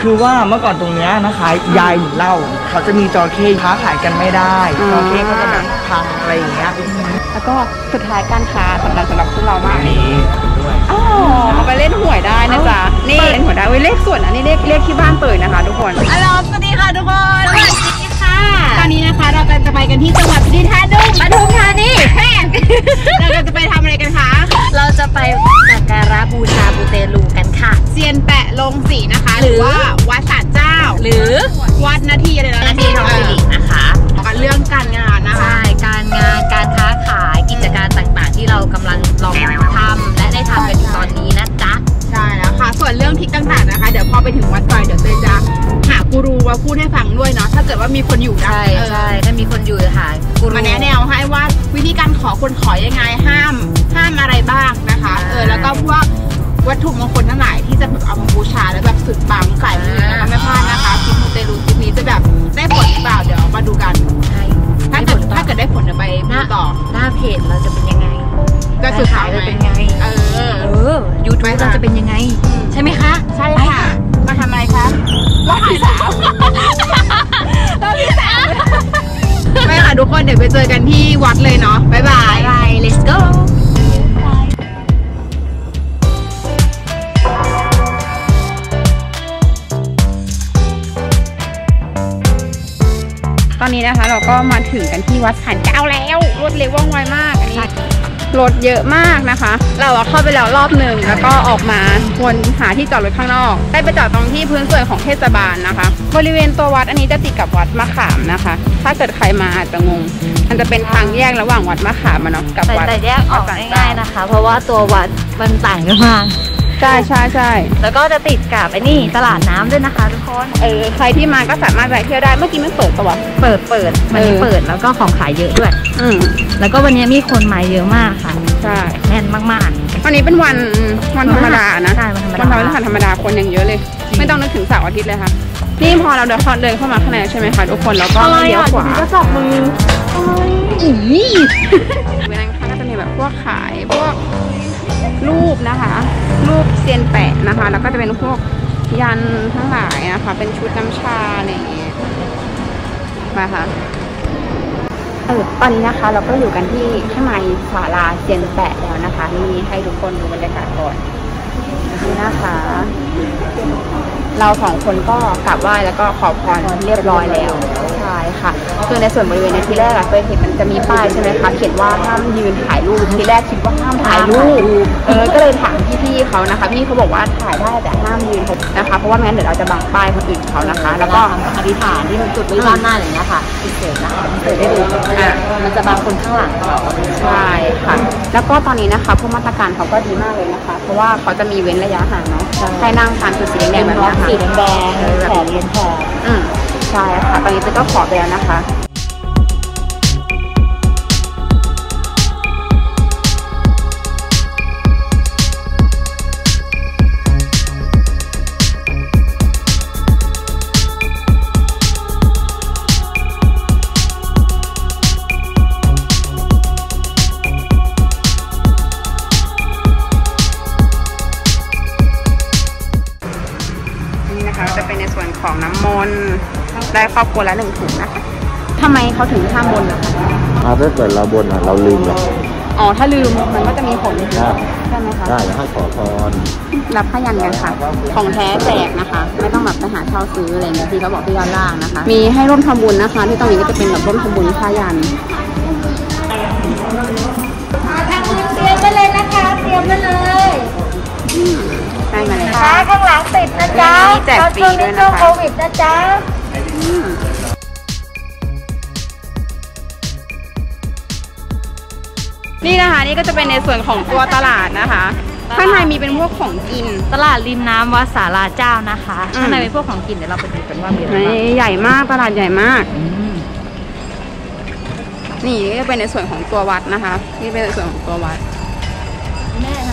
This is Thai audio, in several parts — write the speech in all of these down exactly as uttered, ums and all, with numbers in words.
คือว่าเมื่อก่อนตรงเนี้ยนะคะยายหนูเล่าเขาจะมีจระเข้ค้าขายกันไม่ได้จระเข้ก็จะแบบพังอะไรอย่างเงี้ยแล้วก็สุดท้ายการค้าสำคัญสำหรับพวกเรามากนี่ด้วยอ๋อไปเล่นหวยได้นะจ๊ะนี่เล่นหวยได้เว้ยเลขส่วนอันนี้เลขเลขที่บ้านเตยนะคะทุกคนฮัลโหลสวัสดีค่ะทุกคนสวัสดีค่ะตอนนี้นะคะเราจะไปกันที่จังหวัดปทุมธานีปทุมธานีแม่เราจะไปทำอะไรกันคะเราจะไปสักการะบูชาบูเตลูกันค่ะเซียนแปะลงสีนะคะหรือว่าวัดศาลเจ้าหรือวัดนาทีอะไรนะนาทีทองสิรินะคะกันเรื่องการงานนะคะใช่การงานการค้าขายกิจการต่างๆที่เรากำลังลองทำและได้ทำกันอยู่ตอนนี้นะจ๊ะใช่แล้วค่ะส่วนเรื่องทิศต่างๆนะคะเดี๋ยวพอไปถึงวัดก่อนเดี๋ยวเตยจะหากูรูมาพูดให้ฟังด้วยเนาะถ้าเกิดว่ามีคนอยู่ใช่ใช่ถ้ามีคนอยู่ค่ะกูรูมาแนะแนวให้ว่าวิธีการขอคนขอยังไงห้ามห้ามอะไรบ้างนะคะเออแล้วก็พวกวัตถุมงคลทั้งหลายที่จะแบบเอามาบูชาแล้วแบบสุดปังสายมูนะคะไม่พลาดนะคะคลิปมูเตลูคลิปนี้จะแบบได้ผลหรือเปล่าเดี๋ยวมาดูกันถ้าเกิดถ้าเกิดได้ผลเดี๋ยวไปพูดต่อหน้าเพจเราจะเป็นยังไงก็สุดท้ายจะเป็นไงเออเออยูทูบเราจะเป็นยังไงใช่ไหมคะใช่ค่ะมาทำอะไรคะรอบที่สามรอบที่สามไม่ค่ะทุกคนเดี๋ยวไปเจอกันที่วัดเลยเนาะบ๊ายบาย let's go ตอนนี้นะคะเราก็มาถึงกันที่วัดศาลเจ้าแล้วรถเร็วว่องไวมากอันนี้รถเยอะมากนะคะเราเข้าไปแล้วรอบหนึ่งแล้วก็ออกมาวนหาที่จอดรถข้างนอกได้ไปจอดตรงที่พื้นส่วนของเทศบาลนะคะบริเวณตัววัดอันนี้จะติดกับวัดมะขามนะคะถ้าเกิดใครมาอาจจะงงมันจะเป็นทางแยกระหว่างวัดมะขามมาเนาะกับวัดแต่แยกออกง่ายๆนะคะเพราะว่าตัววัดมันต่างกันมากใช่ใช่ใช่แล้วก็จะติดกับไอ้นี่ตลาดน้ำด้วยนะคะทุกคนเออใครที่มาก็สามารถไปเที่ยวได้เมื่อกี้มันเปิดตัวเปิดเปิดมันเปิดแล้วก็ของขายเยอะด้วยอืมแล้วก็วันนี้มีคนมาเยอะมากค่ะใช่แน่นมากๆวันนี้เป็นวันวันธรรมดานะวันธรรมดาธรรมดาคนยังเยอะเลยไม่ต้องนึกถึงเสาร์อาทิตย์เลยค่ะนี่พอเราเดินเดินเข้ามาข้างในใช่ไหมคะทุกคนแล้วก็เลี้ยวขวาก็จับมืออีเวลาค่ะก็จะมีแบบพวกขายพวกรูปนะคะรูปเซียนแปะนะคะแล้วก็จะเป็นพวกยันทั้งหลายนะคะเป็นชุดน้ำชาอะไรอย่างเงี้ยมาค่ะเออตอนนี้นะคะเราก็อยู่กันที่ข้างในศาลาเซียนแปะแล้วนะคะนี่ให้ทุกคนดูบรรยากาศก่อนนี่นะคะเราสองคนก็กราบไหว้แล้วก็ขอพรเรียบร้อยแล้วใช่ค่ะคือในส่วนบริเวณในที่แรกอะเคยเห็นมันจะมีป้ายใช่ไหมคะเขียนว่าห้ามยืนถ่ายรูปที่แรกคิดว่าห้ามถ่ายรูปเออก็เลยถามพี่ๆเขานะคะพี่เขาบอกว่าถ่ายได้แต่ห้ามยืนนะคะเพราะว่าไม่งั้นเดี๋ยวเราจะบังป้ายคนอื่นเขานะคะแล้วก็อธิษฐานที่มันจุดไว้ด้านหน้าอย่างเงี้ยค่ะพิเศษนะคะมันเคยได้ดูอ่ะมันจะบางคนข้างหลังใช่ค่ะแล้วก็ตอนนี้นะคะพวกมาตรการเขาก็ดีมากเลยนะคะเพราะว่าเขาจะมีเว้นระยะห่างเนาะให้นั่งตามจุดสีแดงแบบนี้ค่ะสีแดงแถบเรียนแถบอืมใช่ค่ะตอนนี้เจ๊ก็ขอไปแล้วนะคะจะเป็นในส่วนของน้ำมนต์ได้ครอบครัวละหนึ่งถุงนะคะทำไมเขาถึงห้ามบนล่ะคะถ้าเกิดเราบนอ่ะเราลืมเลยอ๋อถ้าลืมมันก็จะมีผลใช่ไหมคะได้ให้ขอพรรับพยัญกันค่ะของแท้แจกนะคะไม่ต้องแบบไปหาเช่าซื้ออะไรอย่างเงี้ยที่เขาบอกที่ย้อนล่างนะคะมีให้ร่วมทำบุญนะคะที่ตรงนี้ก็จะเป็นแบบร่วมทำบุญพยัญเตรียมไปเลยนะคะเตรียมไปเลยได้มาเลยค่ะข้างหลังติดนะจ๊ะแจกฟรีด้วยนะคะโควิดนะจ๊ะนี่นะคะนี่ก็จะเป็นในส่วนของตัวตลาดนะคะข้างในมีเป็นพวกของกินตลาดริมน้ำวัดศาลาเจ้านะคะข้างในเป็นพวกของกินเดี๋ยวเราไปดูกันว่ามีอะไรใหญ่มากตลาดใหญ่มากนี่ก็จะเป็นในส่วนของตัววัดนะคะนี่เป็นในส่วนของตัววัดแม่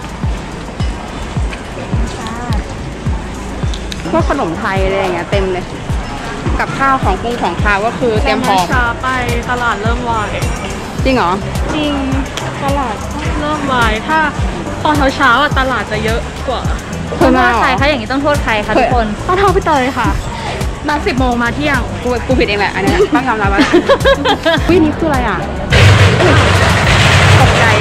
พวกขนมไทยอะไรอย่างเงี้ยเต็มเลยกับข้าวของกุ้งของข้าวก็คือเตรียมพร้อมช้าไปตลาดเริ่มวายจริงเหรอจริงตลาดเริ่มวายถ้าตอนเช้าๆตลาดจะเยอะกว่าเคยมาโทษใครคะอย่างนี้ต้องโทษใครคะทุกคนต้องโทรไปเตยค่ะนัดสิบโมงมาเที่ยงกูกูผิดเองแหละอันนี้ต้องยอมรับว่าวินี่คืออะไรอ่ะตกใจ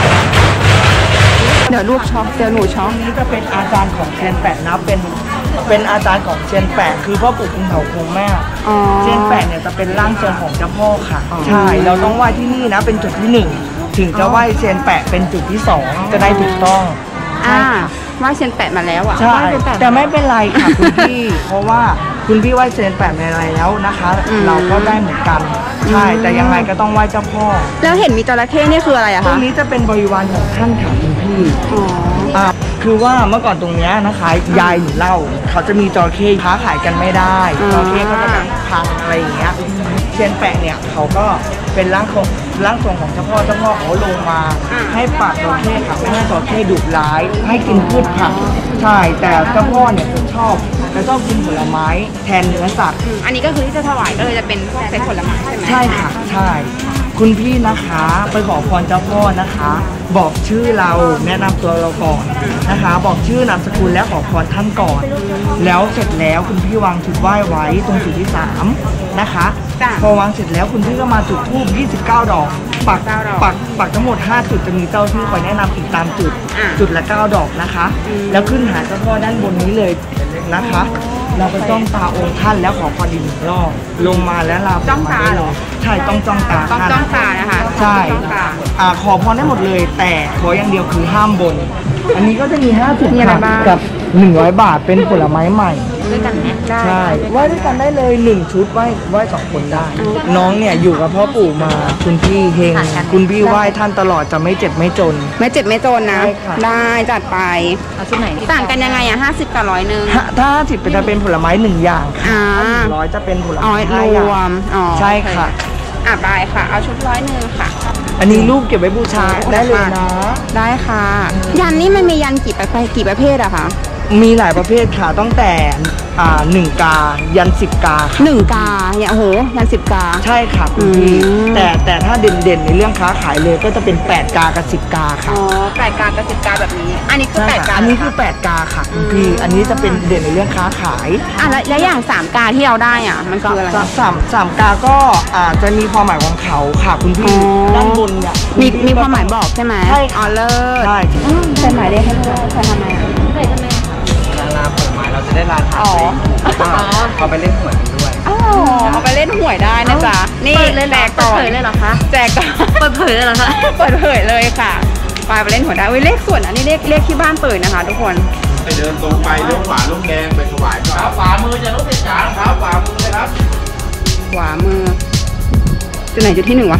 เดี๋ยวลูกช็อกเดี๋ยวหนูช็อกนี้จะเป็นอาจารย์ของเชียนแปะนะเป็นเป็นอาจารย์ของเชียนแปะคือพ่อปู่คุณเถาคงแม่อ๋อเชียนแปะเนี่ยจะเป็นร่างทรงของเจ้าพ่อค่ะใช่เราต้องไหว้ที่นี่นะเป็นจุดที่หนึ่งถึงจะไหว้เชียนแปะเป็นจุดที่สองจะได้ถูกต้องอ่าว่าเชียนแปะมาแล้วอ่ะใช่ว่าเชียนแปะแต่ไม่เป็นไรค่ะคุณพี่ เพราะว่าคุณพี่ไหว้เชียนแปะมาแล้วนะคะอืมเราก็ได้เหมือนกันใช่แต่ยังไงก็ต้องไหว้เจ้าพ่อแล้วเห็นมีจระเข้นี่คืออะไรอะตรคะงนี้จะเป็นบริวารของท่านค่ะคุณพี่อ๋ออ่าคือว่าเมื่อก่อนตรงเนี้ยนะคะยายหนูเล่าเขาจะมีจระเข้ค้าขายกันไม่ได้จระเข้ก็จะแบบพังอะไรอย่างเงี้ยเชียนแปะเนี่ยเขาก็เป็นร่างทรงร่างทรงของเจ้าพ่อเจ้าพ่อเขาลงมาให้ปราบจระเข้ค่ะไม่ให้จระเข้ดุร้ายให้กินพืชผักใช่แต่เจ้าพ่อเนี่ยจะชอบจะชอบกินผลไม้แทนเนื้อสัตว์อืมอันนี้ก็คือที่จะถวายก็เลยจะเป็นพวกเซตผลไม้ใช่ไหมใช่ค่ะใช่คุณพี่นะคะไปขอพรเจ้าพ่อนะคะ บอกชื่อเราแนะนำตัวเราก่อนนะคะ บอกชื่อนามสกุลและขอพรท่านก่อน แล้วเสร็จแล้วคุณพี่วางจุดไหว้ไว้ตรงจุดที่สามนะคะจ้ะพอวางเสร็จแล้วคุณพี่ก็มาจุดธูปยี่สิบเก้าดอกปักเก้าดอกปักปักทั้งหมดห้าจุดจะมีเจ้าที่คอยแนะนำอีกตามจุดอ่ะจุดละเก้าดอกนะคะอืมแล้วขึ้นหาเจ้าพ่อด้านบนนี้เลยนะคะ เราไปจ้องตาองค์ท่านแล้วขอพรอีกหนึ่งรอบลงมาแล้วเราจ้องตาเหรอใช่ต้องจ้องตาต้องท่านจ้องตานะคะใช่จ้องตาอ่าขอพรได้หมดเลย แต่ขออย่างเดียวคือห้ามบน อันนี้ก็จะมีห้าสิบมีอะไรบ้างกับหนึ่งร้อยบาทเป็นผลไม้ใหม่ด้วยกันไหมได้ใช่ไหว้ด้วยกันได้เลยหนึ่งชุดไหว้ไหว้สองคนได้ น้องเนี่ยอยู่กับพ่อปู่มาคุณพี่เฮงคุณพี่ไหว้ท่านตลอดจะไม่เจ็บไม่จนไม่เจ็บไม่จนนะใช่ค่ะได้จัดไปเอาชุดไหนต่างกันยังไงอ่ะห้าสิบกับร้อยหนึ่งถ้าถ้าสิบจะเป็นผลไม้หนึ่งอย่างอ่าร้อยจะเป็นผลอ๋อไม้รห้าอย่าว งมอ๋อใช่ค่ะอ่ะบายค่ะ เอาชุดร้อยหนึ่งค่ะอันนี้รูปเก็บไว้บูชาได้เลยนะได้ค่ะ ยันนี่มันมียันกี่ประเภทกี่ประเภทอะคะมีหลายประเภทค่ะตั้งแต่อ่าหนึ่งกายันสิบกาค่ะหนึ่งกาเนี่ยโอ้โหยันสิบกาใช่ค่ะคุณพี่อืมแต่แต่ถ้าเด่นๆในเรื่องค้าขายเลยก็จะเป็นแปดกากับสิบกาค่ะอ๋อแปดกากับสิบกาแบบนี้ อันนี้คือใช่แปดค่ะกาอันนี้คือแปดกาค่ะคุณพี่อันนี้จะเป็นเด่นในเรื่องค้าขายอ่ะแล้วแล้วอย่างสามกาที่เราได้อ่ะ มันคืออะไรสามสามสามกาก็อาจจะมีความหมายของเขาค่ะคุณพี่อ๋อด้านบนเนี่ยมีมีความหมายบอกใช่ไหมใช่ค่ะอ๋อเลิศใช่อืมใส่หมายเลขให้ด้วยใส่ทำไมอ่ะลาผลไม้เราจะได้ราคาอ๋อเอาไปเล่นหวยกันด้วยอ๋อเอาไปเล่นหวยได้นะจ๊ะ นี่เปิดเลยเหรแจอก เปิก่ดอนเผยเลยเหรอคะแจกก่อนเปิดเผยเลยเหรอคะเปิดเผยเลยค่ะไปไปเล่นหวยได้อุ้ยเลขส่วนอันนี้เลขเลขที่บ้านเปิดนะคะ ทุกคนไปเดินตรงไปเลี้ยวขวาลูกแดงไปถวายครับขวามือจะรถติดจานครับขวามือเลยครับขวามือจุดไหนจุดที่หนึ่งวะ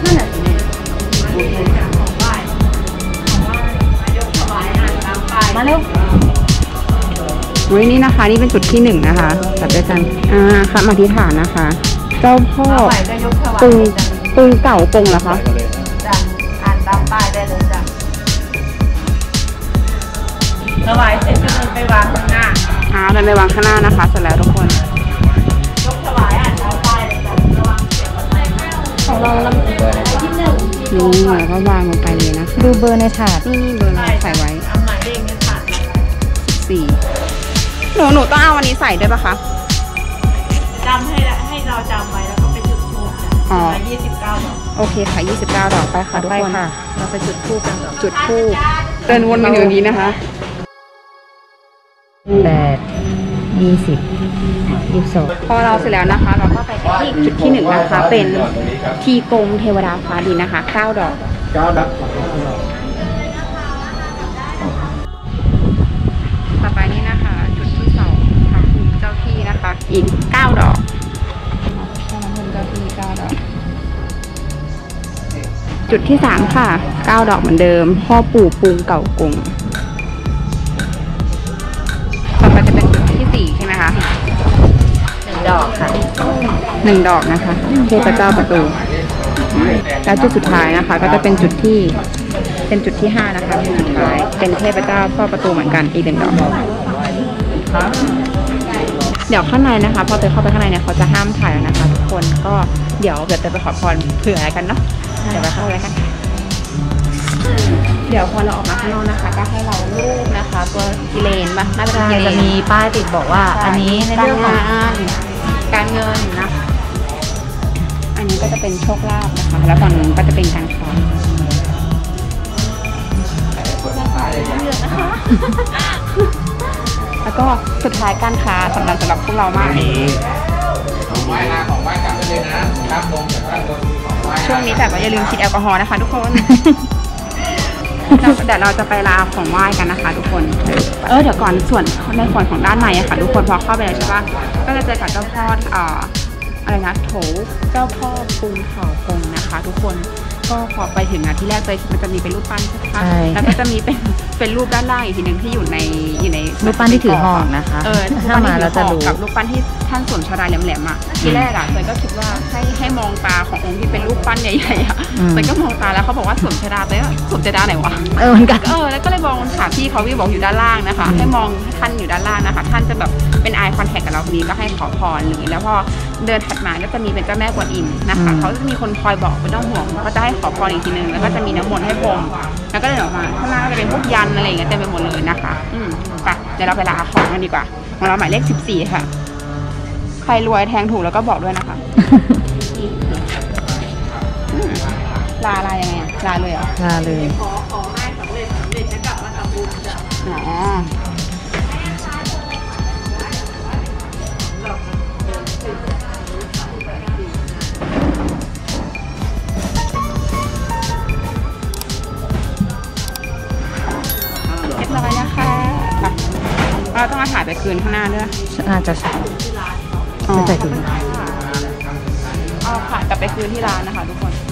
มาเร็วอุ้ยนี่นะคะ นี่เป็นจุดที่หนึ่งนะคะจัดด้วยกันอ่าค่ะมาที่ฐานนะคะ เจ้าพ่อปึงปึงเก่ากงเหรอคะอ่านตามป้ายได้เลยจ้ะถวายเสร็จก็เดินไปวางข้างหน้าอ่าเดินไปวางข้างหน้านะคะเสร็จแล้วทุกคนยกถวายอ่านตามป้ายเลยจ้ะระวังเสียงของเราลำเบอร์ที่หนึ่งนี่แล้วก็วางลงไปเลยนะคะดูเบอร์ในถาดนี่นี่เบอร์เราใส่ไว้เอาหมายเลขในถาดสี่หนูหนูต้องเอาอันนี้ใส่ด้วยปะคะจำให้ละให้เราจำไว้แล้วก็ไปจุดทูบจ้ะอ๋อยี่สิบเก้าดอกโอเคค่ะยี่สิบเก้าดอกไปค่ะทุกไปคนค่ะ เราไปจุดทูปกันก่อนจุดทูบเดินวนกันอยู่อย่างนี้นะคะแปดยี่สิบยี่สิบสองพอเราเสร็จแล้วนะคะ เราก็ไปกันที่จุดที่หนึ่งนะคะ เป็นทีกงเทวดาฟ้าดินนะคะเก้าดอกเก้าดับต่อไปนี้นะคะ จุดที่สองพระภูมิเจ้าที่นะคะ อีกเก้าดอกพระภูมิเจ้าที่เก้าดอก จุดที่สามค่ะเก้าดอกเหมือนเดิม พ่อปู่ปูงเก่ากงต่อไปจะเป็นจุดที่สี่ใช่ไหมคะหนึ่งดอกค่ะหนึ่งดอกนะคะเทพเจ้าประตูแล้วจุดสุดท้ายนะคะ ก็จะเป็นจุดที่เป็นจุดที่ห้านะคะจุดสุดท้ายเป็นเทพเจ้าพ่อประตูเหมือนกันอีกหนึ่งดอก เดี๋ยวข้างในนะคะพอเตยเข้าไปข้างในเนี่ยเขาจะห้ามถ่ายแล้วนะคะ ทุกคนก็เดี๋ยวเดี๋ยวเตยไปขอพรเผื่ออะไรกันเนาะเดี๋ยวไปเข้าเลยค่ะเดี๋ยวพอเราออกมาข้างนอกนะคะ ก็ให้เรารูปนะคะ ตัวกิเลนมาน่าจะเป็นกิเลนจะมีป้ายติดบอกว่า อันนี้ในเรื่องของการงานการเงินนะอันนี้ก็จะเป็นโชคลาภนะคะ แล้วฝั่งนู้นก็จะเป็นการค้าเลือกนะคะ แล้วก็สุดท้ายการค้าสำคัญสำหรับพวกเรามากของไหว้นะของไหว้กลับไปเลยนะครับลงจากด้านบนของไหว้ช่วงนี้แต่ก็อย่าลืมฉีดแอลกอฮอล์นะคะทุกคน เดี๋ยวเราจะไปลาของไหว้กันนะคะ ทุกคน เออเดี๋ยวก่อนส่วนในส่วนของด้านในอะค่ะทุกคนพอเข้าไปแล้วใช่ปะก็จะเจอกับเจ้าพ่อเอ่ออะไรนะโถเจ้าพ่อปุงเผ่ากงนะคะ ทุกคนก็พอไปถึงนะที่แรกเลยมันจะมีเป็นรูปปั้นใช่ไหมคะแล้วก็จะมีเป็นเป็นรูปด้านล่างอีกทีหนึ่งที่อยู่ในอยู่ในรูปปั้นที่ถือหอกนะคะเออถ้ามาเราจะรู้กับรูปปั้นที่ท่านสวมชฎาแหลมๆอ่ะที่แรกอ่ะเตยก็คิดว่าให้ให้มองตาขององค์ที่เป็นรูปปั้นใหญ่ๆอ่ะเตยก็มองตาแล้วเขาบอกว่าสวมชฎาเตยก็สวมชฎาไหนวะเออเหมือนกันเออแล้วก็เลยมองถามพี่เขาพี่บอกอยู่ด้านล่างนะคะ ให้มองท่านอยู่ด้านล่างนะคะ ท่านจะแบบเป็นไอคอนแทคกับเราคนนี้ก็ให้ขอพรหรือแล้วพอเดินถัดมาก็จะมีเป็นเจ้าแม่กวนอิมนะคะเขาจะมีคนคอยบอกไม่ต้องห่วงเขาจะให้ขอพรอีกทีนึงแล้วก็จะมีน้ำมนต์ให้พรมแล้วก็เดินออกมาข้างล่างก็จะเป็นพวกยันอะไรอย่างเงี้ยเต็มไปหมดเลยนะคะอืมไปเดี๋ยวเราไปลาของกันดีกว่าของเราหมายเลขสิบสี่ค่ะใครรวยแทงถูกแล้วก็บอกด้วยนะคะอืมลาลายังไงอะลาเลยเหรอลาเลยขอขอให้สำเร็จสำเร็จจะกลับมาทำบุญจ้ะอ๋อเรียบร้อยนะคะเราต้องมาถ่ายไปคืนข้างหน้าด้วยน่าจะใช่จะใส่ถุงเอาค่ะกลับไปคืนที่ร้านนะคะทุกคน